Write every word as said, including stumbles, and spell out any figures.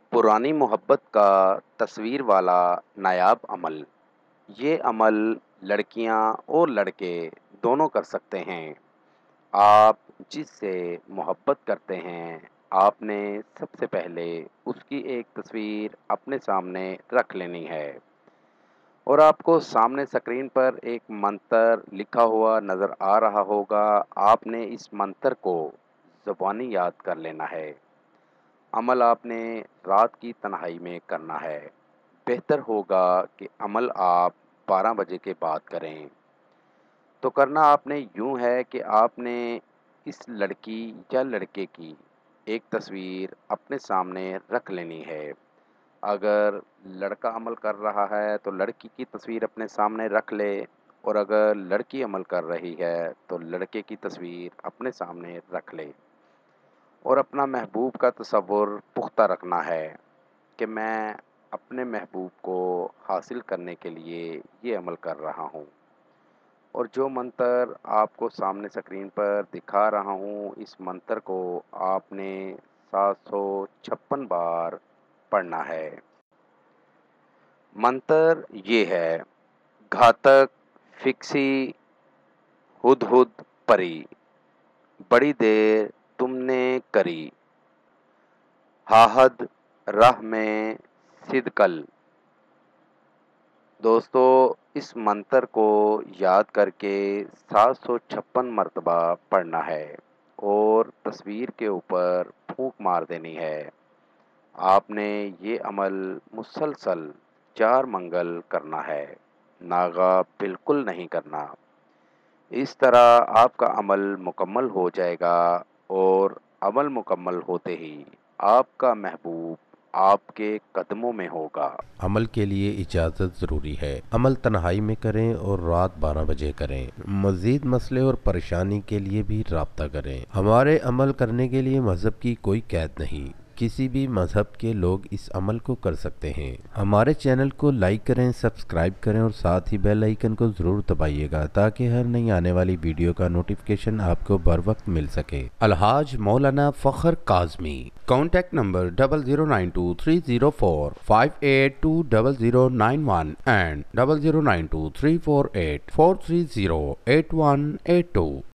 पुरानी मोहब्बत का तस्वीर वाला नायाब अमल। ये अमल लड़कियां और लड़के दोनों कर सकते हैं। आप जिससे मोहब्बत करते हैं, आपने सबसे पहले उसकी एक तस्वीर अपने सामने रख लेनी है और आपको सामने स्क्रीन पर एक मंत्र लिखा हुआ नज़र आ रहा होगा। आपने इस मंत्र को ज़ुबानी याद कर लेना है। अमल आपने रात की तन्हाई में करना है। बेहतर होगा कि अमल आप बारह बजे के बाद करें। तो करना आपने यूँ है कि आपने इस लड़की या लड़के की एक तस्वीर अपने सामने रख लेनी है। अगर लड़का अमल कर रहा है तो लड़की की तस्वीर अपने सामने रख ले, और अगर लड़की अमल कर रही है तो लड़के की तस्वीर अपने सामने रख ले। और अपना महबूब का तसव्वुर पुख्ता रखना है कि मैं अपने महबूब को हासिल करने के लिए ये अमल कर रहा हूँ। और जो मंत्र आपको सामने स्क्रीन पर दिखा रहा हूँ, इस मंत्र को आपने सात सौ छप्पन बार पढ़ना है। मंत्र ये है: घातक फिक्सी हुदहुद परी, बड़ी देर तुमने करी, हाहद राह में सिदकल। दोस्तों, इस मंत्र को याद करके सात सौ छप्पन मरतबा पढ़ना है और तस्वीर के ऊपर फूंक मार देनी है। आपने ये अमल मुसलसल चार मंगल करना है, नागा बिल्कुल नहीं करना। इस तरह आपका अमल मुकम्मल हो जाएगा और अमल मुकम्मल होते ही आपका महबूब आपके कदमों में होगा। अमल के लिए इजाज़त ज़रूरी है। अमल तन्हाई में करें और रात बारह बजे करें। मज़ीद मसले और परेशानी के लिए भी राब्ता करें। हमारे अमल करने के लिए मज़हब की कोई कैद नहीं। किसी भी मज़हब के लोग इस अमल को कर सकते हैं। हमारे चैनल को लाइक करें, सब्सक्राइब करें और साथ ही बेल आइकन को ज़रूर दबाइएगा ताकि हर नई आने वाली वीडियो का नोटिफिकेशन आपको बर वक्त मिल सके। अलहाज Maulana Fakhr Kazmi. Contact number double zero nine two three zero four five eight two double zero nine one and double zero nine two three four eight four three zero eight one eight to.